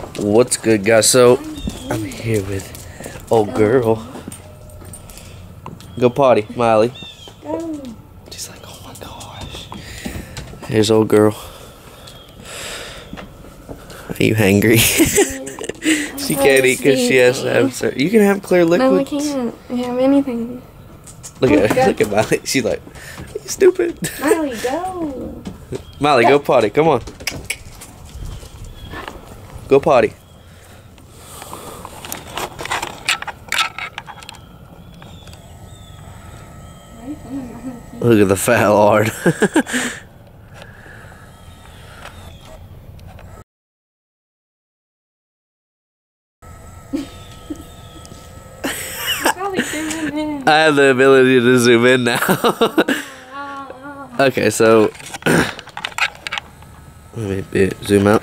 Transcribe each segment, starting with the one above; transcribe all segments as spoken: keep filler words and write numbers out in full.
What's good, guys? So I'm here with old girl. Go potty, Miley. Go. She's like, oh my gosh. Here's old girl. Are you hungry? She can't eat because she has to have certain. You can have clear liquids. No, I can't have anything. Look at her. Look at Miley. She's like, are you stupid? Miley, go. Miley, go potty. Come on. Go potty. Look at the fat lard. I have the ability to zoom in now. Okay, so let me zoom out.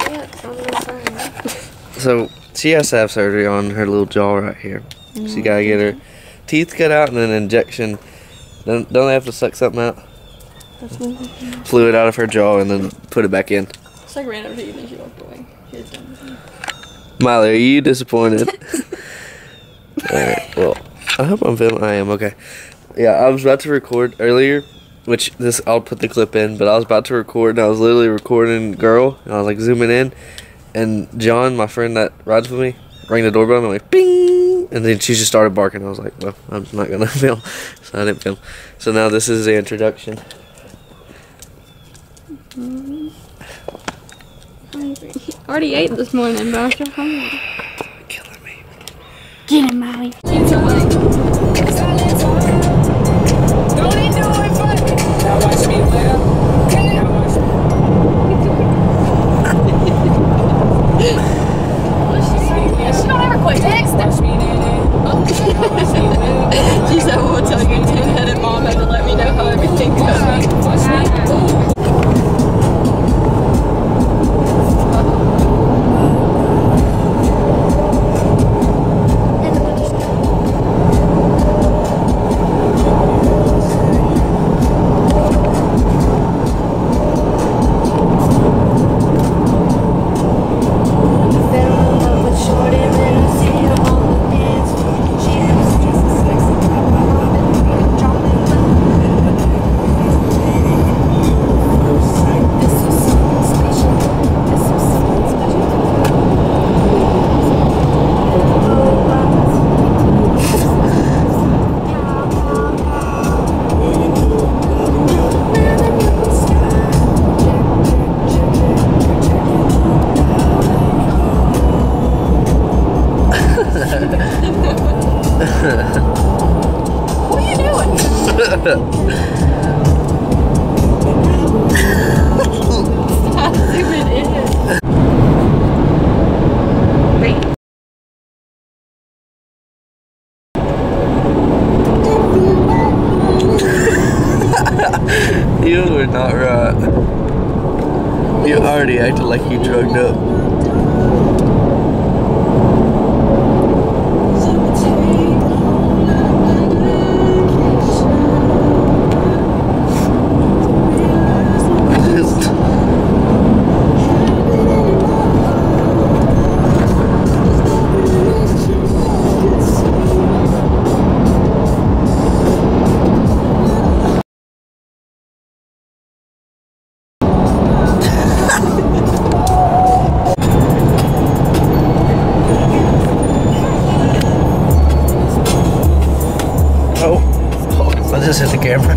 So she has to have surgery on her little jaw right here. She gotta get her teeth cut out and then an injection. Don't, don't they have to suck something out? Fluid out of her jaw and then put it back in. It's like random teeth and she walked away. She was done. Miley, are you disappointed? Alright, well, I hope I'm filming. I am, okay. Yeah, I was about to record earlier, which this, I'll put the clip in, but I was about to record and I was literally recording girl, and I was like zooming in, and John, my friend that rides with me, rang the doorbell and I went bing, and then she just started barking. I was like, well, I'm not gonna film, so I didn't film. So now this is the introduction. Mm-hmm. Hungry. Already ate this morning, but I'm still hungry. Killing me. Get him, Molly. She don't ever quit texting. She said, well, tell your ten-headed mom had to let me know how everything goes. What are you doing? Stop zooming in. Wait. You were not right. You already acted like you drugged up. Oh, I just hit the camera.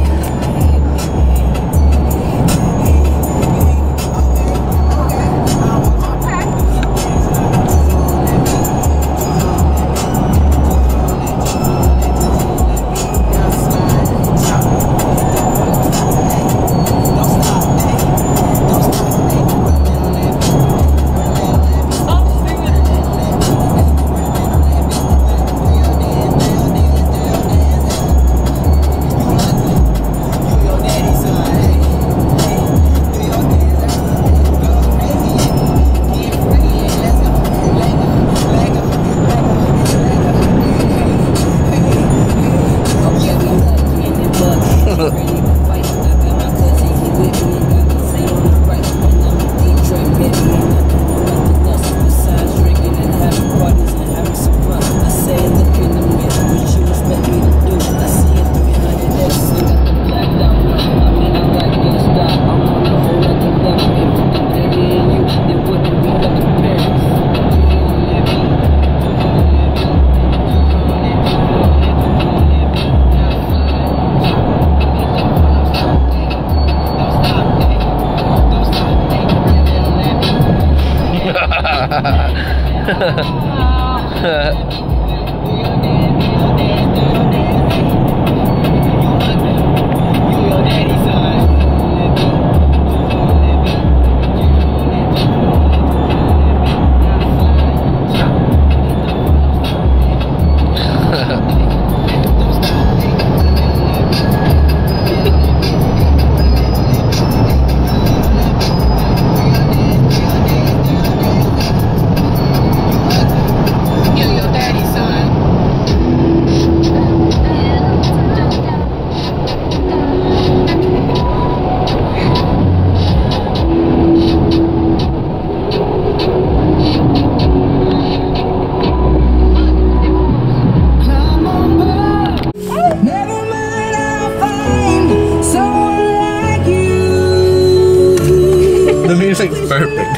The music's perfect.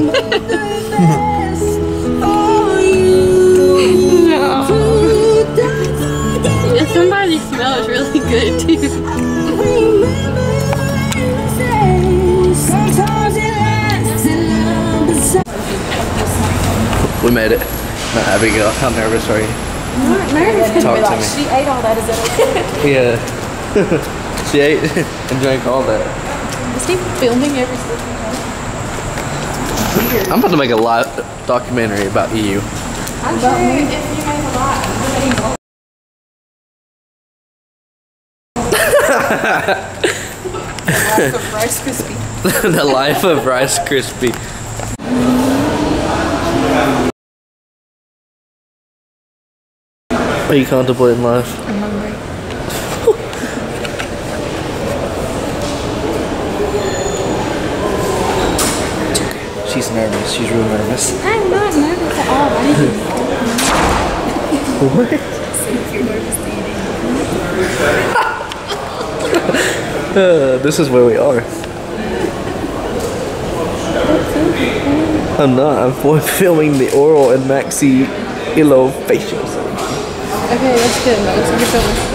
Yeah, somebody smells really good too. We made it. Not happy girl. How nervous are you? I'm not nervous. Talk to Like, me. she ate all that. Is that okay? Yeah. She ate and drank all that. Is he filming every single Weird. I'm about to make a live documentary about you. I'm sure if you make a lot, I'm gonna Life of Rice Krispie. The life of Rice Krispie. Are you contemplating life? I'm hungry. She's nervous. She's real nervous. I'm not nervous at all. I didn't What? if you're nervous eating. Uh, this is where we are. I'm not. I'm for filming the oral and maxi ilo facials. Okay, that's good. No, it's you're filming.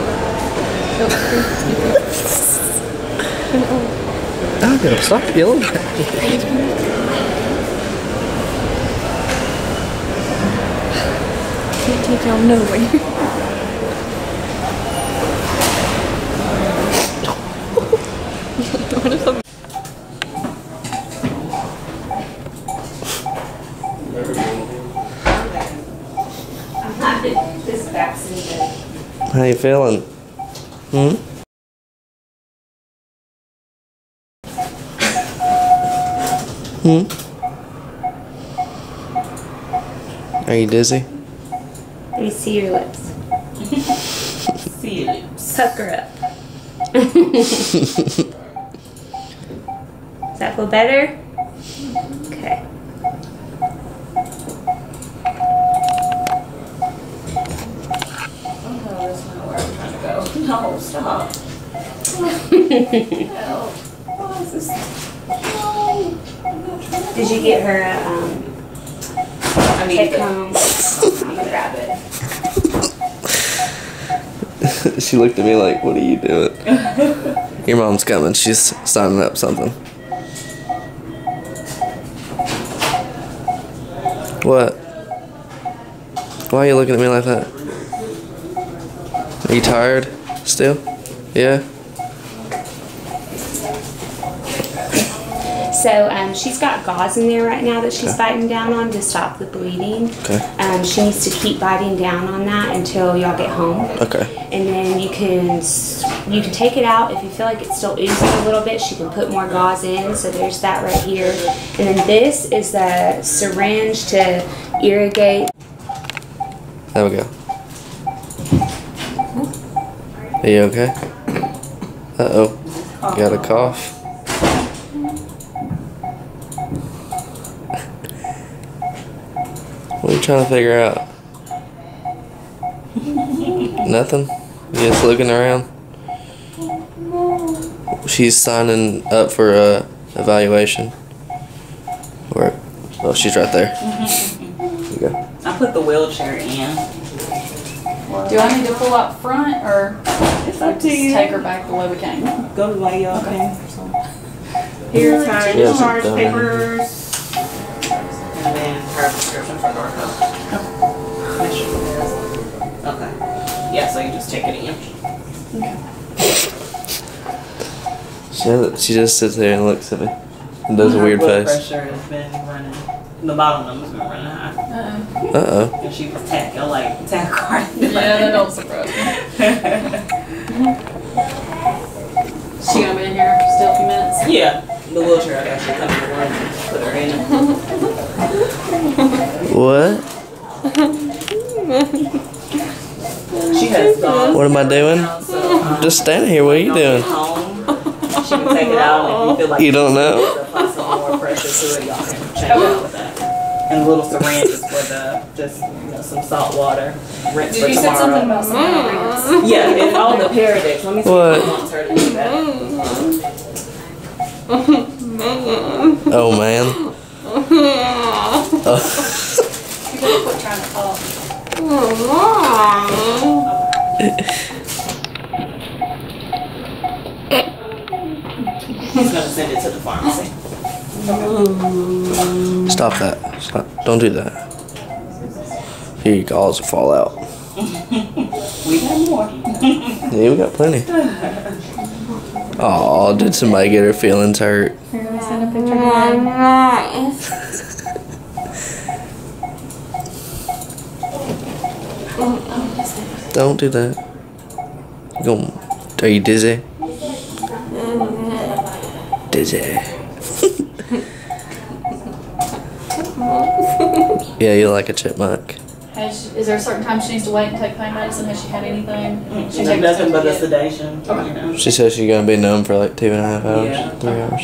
I don't know. Stop yelling at me. Can't take y'all nowhere. What if I'm This vaccine. How you feeling? Hmm? Hmm? Are you dizzy? Let me see your lips. See your lips. Pucker up. Does that feel better? Okay. No, stop. Did you get her a um, I need take to home? I'm gonna grab it. She looked at me like, what are you doing? Your mom's coming. She's signing up something. What? Why are you looking at me like that? Are you tired still? Yeah? So um, she's got gauze in there right now that she's biting down on to stop the bleeding. Okay. Um, she needs to keep biting down on that until y'all get home. Okay. And then you can s- you can take it out if you feel like it's still oozing a little bit. She can put more gauze in. So there's that right here. And then this is the syringe to irrigate. There we go. Are you okay? Uh-oh. You got a cough? What are you trying to figure out? Nothing? You just looking around? She's signing up for a evaluation. Or, oh, she's right there. There you go. I put the wheelchair in. Do I need to pull out front or It's up to just you. take her back the way we came? Go the way you Okay. okay. Here's her Yes, charge done. papers. And her prescription for Norco. Make sure it is. Okay. Yeah, so you just take it in. Okay. She, she just sits there and looks at me and does a Her weird blood face. pressure has been running. The bottom number's been running high. Uh-oh. Uh oh. And she was tacking like tachycardia. Yeah, that don't surprise me. She gonna be in here still a few minutes? Yeah, the wheelchair I actually come to the room and put her in. What? She has gone. What am I doing? now, so, um, Just standing here. What are you when doing? get home, she can take it out, and if you feel like You don't know? apply some more pressure to it, y'all can change it out with that. And the little syringe is for the just you know some salt water rinse Did for you tomorrow. said something about some kind of rinse? Yeah, it's all the Paradex. Let me see What? if she wants her to do that. Oh man. Oh. You better quit trying to talk. He's gonna send it to the pharmacy. Stop that. Stop. Don't do that. Here you go. It'll fall out. We got more. Yeah, we got plenty. Oh, did somebody get her feelings hurt? You're gonna send a picture to Don't do that. You gon- Are you dizzy? Dizzy. Yeah, you like a chipmunk. Has she, is there a certain time she needs to wait and take pain medicine? Has she had anything? She She took nothing but the yet? sedation. Okay. You know. She says she's gonna be numb for like two and a half hours, Yeah. three hours.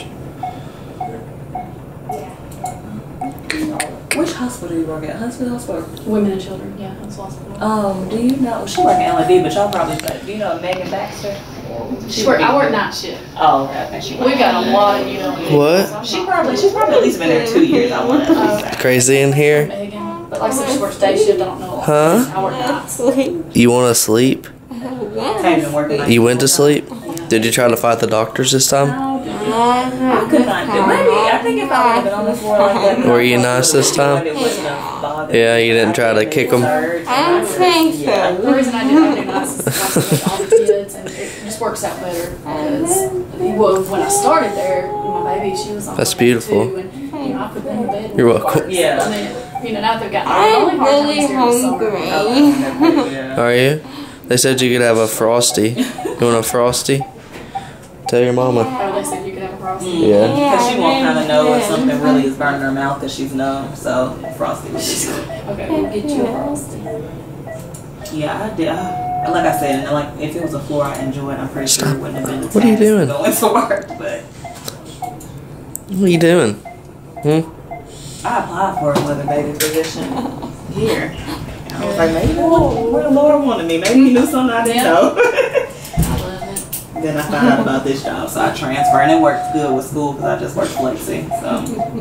Which hospital do you work at? Huntsville Hospital. Women and children, yeah, that's hospital. Um, do you know? She work at L and D, but y'all probably do you know Megan Baxter? She work, I work night shift. Oh, okay. okay. She We got a lot of, you know. What? She probably she's probably at least been there two years. I want to at least say. Crazy in here? Megan, but like I said, she works day shift, I don't know. Huh? I work nights. You wanna sleep? I've been working nights You went to before. sleep? Did you try to fight the doctors this time? I could not do. Maybe I think if I would have been on the floor like that. Were you nice this time? It wouldn't have bothered Yeah, me. you didn't try to kick 'em? I think so. The reason I do, I do nights is like I said, all the kids, and it just works out better. Because, well, when I started there, my baby, she was on That's like beautiful. two, and, you know, I put them in bed. You're welcome. Yeah. And then, you know, now they've got, the only hard time is during the summer. Yeah. Are you? They said you could have a frosty. You want a frosty? Tell your mama. Oh, they said you could have a frosty. Yeah. Because she won't kind of know if something really is burning her mouth because she's numb. So Frosty was just Okay, we'll get you a frosty. yeah, I did. I, like I said, and like if it was a floor I enjoyed, I'm pretty sure it wouldn't have been. The What are you task doing? Going to work, but What are you doing? Hmm? I applied for a mother baby position here. And I was like, maybe that's what where the Lord wanted me. Maybe He knew something I didn't Yeah. know. I love it. Then I found out about this job, so I transferred, and it worked good with school because I just worked flexi. So.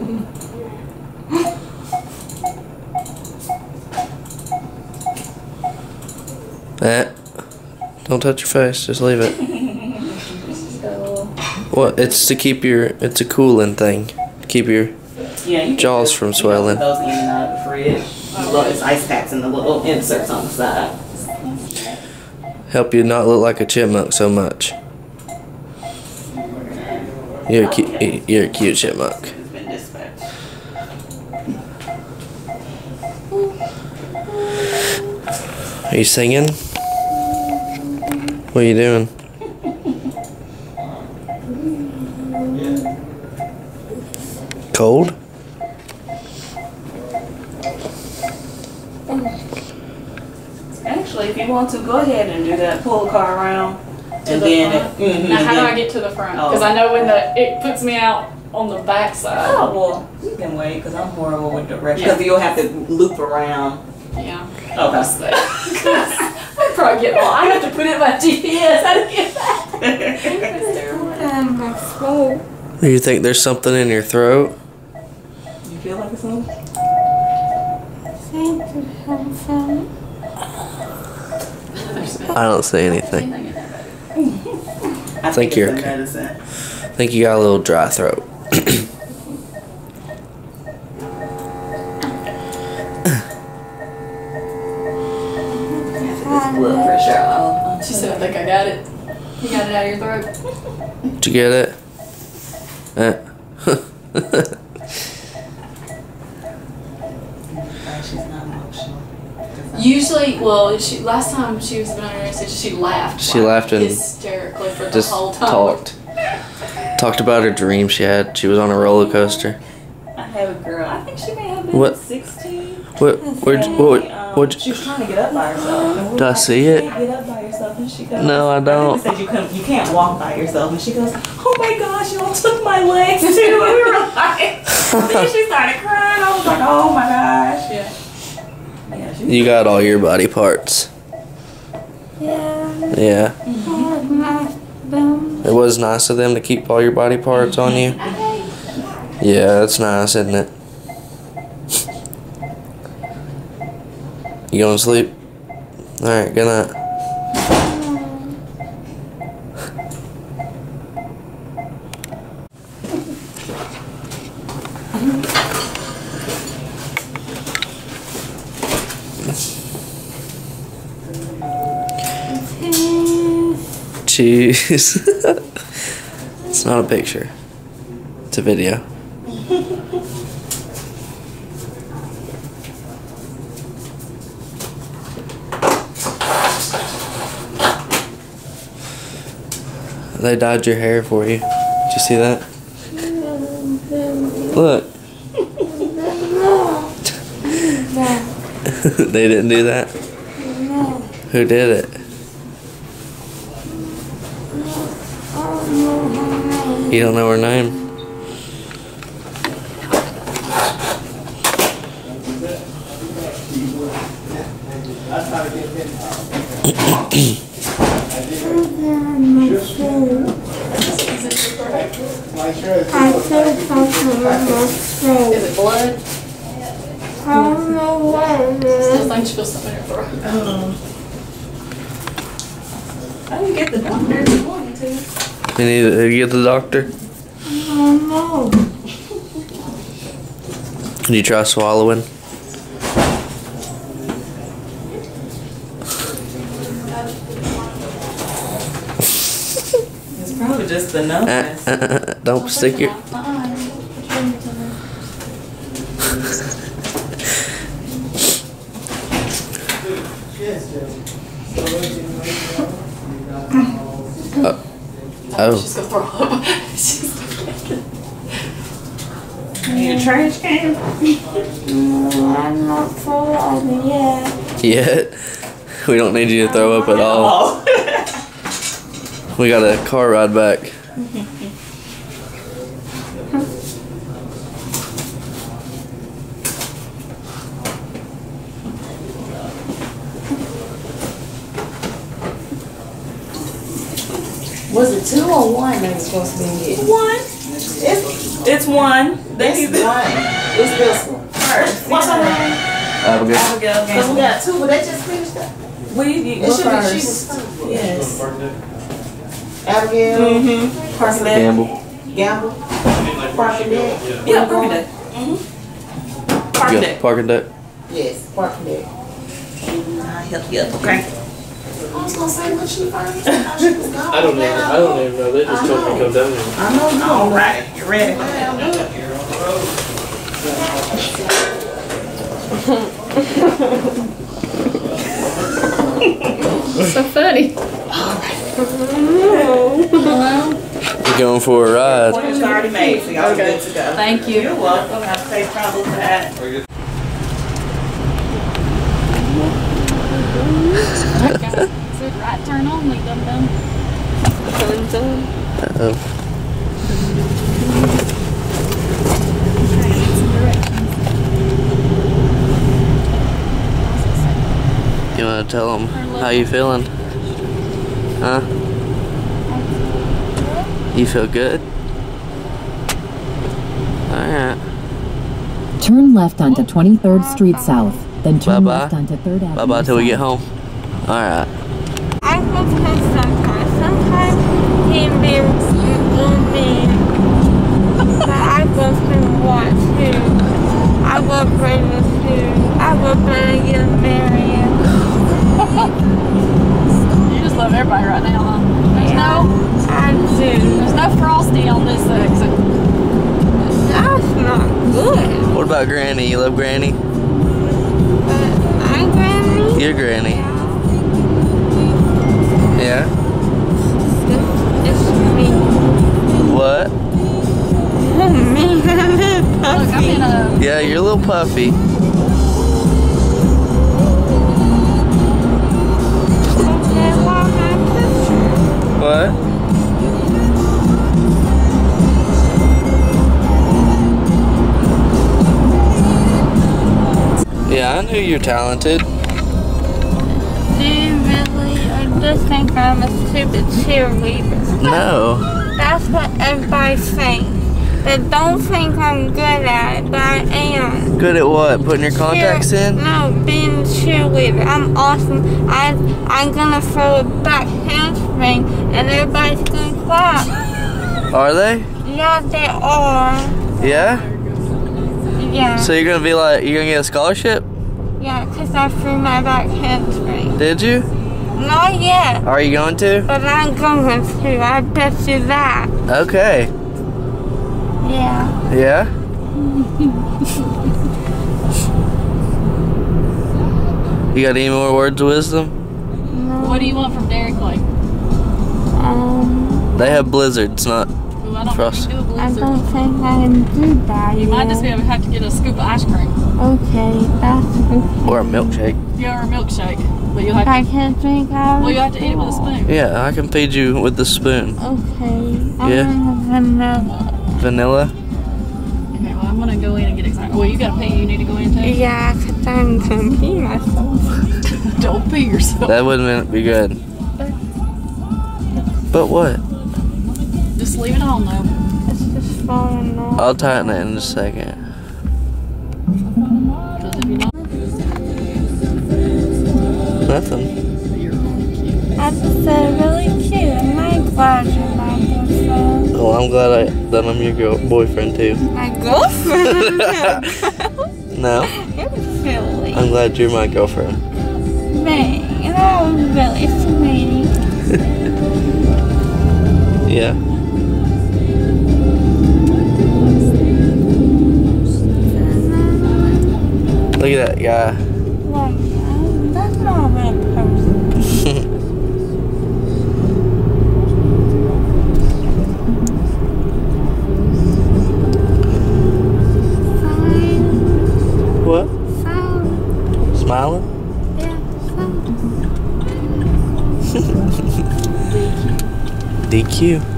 Eh. Don't touch your face. Just leave it. So, What? It's to keep your. It's a cooling thing. Keep your. Yeah, you can Jaws just, from you know, swelling. put those in and out of the fridge. Look, it's ice packs and the little inserts on the side. Help you not look like a chipmunk so much. You're a cute. You're a cute chipmunk. It's been dispatched. Are you singing? What are you doing? Cold? Actually, if you want to, go ahead and do that. Pull the car around. To And the then, front? it, mhm, now, and how do then- I get to the front? Oh. Because I know when the it puts me out on the back side. Oh, well, you can wait because I'm horrible with directions. Because you'll have to loop around. Yeah. Okay. I probably get lost. I have to put it in my G P S. How to get back? Do you think there's something in your throat? You feel like it's moving? I don't see anything. I think it's you're the okay. medicine. I think you got a little dry throat. picture. Oh, she said, I think I got it. You got it out of your throat. Did you get it? Eh. She's not emotional. Usually, well, she last time she was been on her stage, she laughed. She like, laughed and hysterically for the Just whole time. talked. Talked about her dream she had. She was on a roller coaster. I have a girl. I think she may have been What? sixteen. What? Where'd, And, what? um, What? she was trying to get up by herself. And we Do I were like, see you it? can't get up by yourself. And she goes, No, I don't. I think we said you couldn't. You can't walk by yourself. And she goes, oh my gosh, y'all took my legs too. And we were like, then she started crying. I was like, oh my gosh. Yeah. Yeah, she You got all your body parts. Yeah. Yeah. Boom. It was nice of them to keep all your body parts on you. Yeah, that's nice, isn't it? You going to sleep? Alright, good night. Cheese. It's not a picture. It's a video. They dyed your hair for you. Did you see that? Look. They didn't do that? Who did it? You don't know her name? I feel something in my Is throat. it blood? I don't know what it Still is. think she feels something in her throat. Um, I didn't get the doctor if you wanted to. You need to get the doctor? I don't know. Did you try swallowing? It's probably just the Uh, numbness. uh, uh, don't stick your... Oh. She's gonna throw up. She's Need a trash can? No, I'm not full of it yet. Yet? We don't need you to throw up at all. Oh. We got a car ride back. Was it two or one they were supposed to be getting? One. It's, it's one. They It's need the one. It's this one. first. What's her name? Abigail. Abigail Because we Gamble. got two, but they just finished up. We, you, It should be first. she was first. Yes. Abigail, Mm-hmm. Parker Gamble. Gamble, Parker Deck. Yeah, Parker Deck. Mm-hmm. Parker Yeah, Deck. Parker Deck. Yes, Parker Deck. I'll help you up, okay? I was gonna say when she first, I thought she was gone. I don't even, I don't even know, they just told me to come down here. I know you All don't right, you ready? so funny. We're going for a ride. Appointment's already made, so y'all good to go. Thank you. You're welcome. Have a safe travels back. Is it right turn only, dum dum? Uh-oh. You want to tell them how you feeling? Huh? You feel good? Alright. Turn left onto twenty-third Street South, then turn Bye-bye. left onto third Avenue Bye-bye till we get South. home. Alright. I go to him sometimes. Sometimes he embarrasses me. But I go to him watch him. I go pray with him. I go play against Marion. love everybody right now, huh? There's Yeah, no, I do. there's no Frosty on this exit. That's not good. What about Granny? You love Granny? I'm Granny. You're Granny. Yeah? It's me. What? Me. Look, I'm in a. Yeah, you're a little puffy. What? Yeah, I knew you're talented. Do you really? I just think I'm a stupid cheerleader. No. That's what everybody thinks. They don't think I'm good at it, but I am. Good at what? Putting your contacts Cheer- in? No, being a cheerleader. I'm awesome. I, I'm gonna throw a back handspring and everybody's gonna clap. Are they? Yeah, they are. Yeah? Yeah. So you're gonna be like, you're gonna get a scholarship? Yeah, because I threw my back handspring. Did you? Not yet, Are you going to? but I'm going to. I bet you that. Okay. Yeah. Yeah? You got any more words of wisdom? What do you want from Dairy Queen? Um, They have blizzards, not Ooh, I don't Frost. think you do a I blizzard. don't think I can do that You might just be yet. able to have to get a scoop of ice cream. Okay, that's okay. or a milkshake. Yeah, or a milkshake. But you'll have I to, can't drink out of well, you have to eat it with a spoon. Yeah, I can feed you with the spoon. Okay. I Yeah. want vanilla. Vanilla? Okay, well, I'm gonna go in and get excited. Well, you got to pee. You need to go in too. Yeah, because I'm going to pee myself. Don't pee yourself. That wouldn't be good. But what? Just leave it on though. It's just falling off. I'll tighten it in a second. Because if you don't, Nothing. That's so really cute. I'm not glad you're my boyfriend. Well, I'm glad I, that I'm your girl, boyfriend too. My girlfriend? No, You're silly. I'm glad you're my girlfriend. Man, that was really sweet. Yeah. Look at that guy. Well, that's not a real person. Fine. What? Fine. Smiling? Yeah, fine. D Q.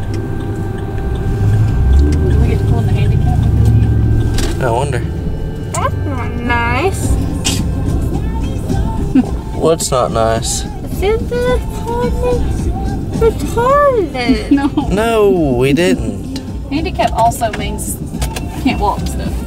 do we get to pull in the handicap? I wonder. That's not nice. What's not nice? Is it retarded? Retarded. No. No, we didn't. Handicap also means can't walk and stuff.